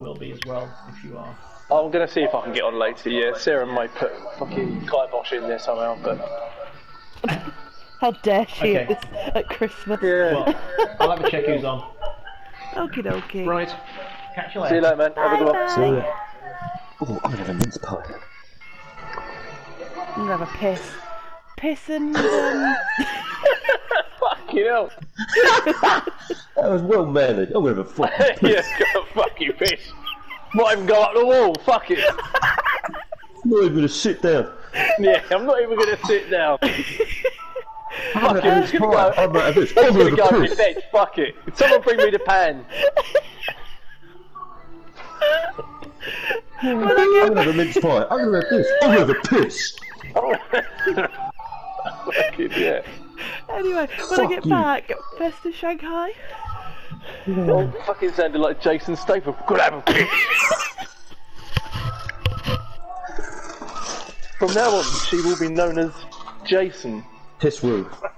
will be as well if you are. I'm gonna see if I can get on later. Yeah, Sarah might put fucking kibosh in there somehow, but. How dare she at Christmas? Yeah. Well, I'll have a check who's on. Okie dokie. Right. Catch you later. See you later, man. Have a good one. Bye. See ya. Oh, I'm gonna have a mince pie. I'm gonna have a piss. Piss and Fucking hell. That was well mannered. I'm gonna have a fucking piss. Yeah, got a fucking piss. Might even go up the wall. Fuck it. I'm not even gonna sit down. Yeah, I'm not even gonna sit down. I'm gonna have a gonna pie. go- I'm gonna have this. I'm I'm gonna gonna go have a to piss. bed. Fuck it. Someone bring me the pan. I'm gonna have a mince pie. I'm gonna have this. I'm gonna have a piss. Fucking yeah. anyway, when I Fuck get you. back, best to Shanghai. Oh, fucking sounded like Jason Statham. Could have a piss. From now on, she will be known as Jason. Piss Woo.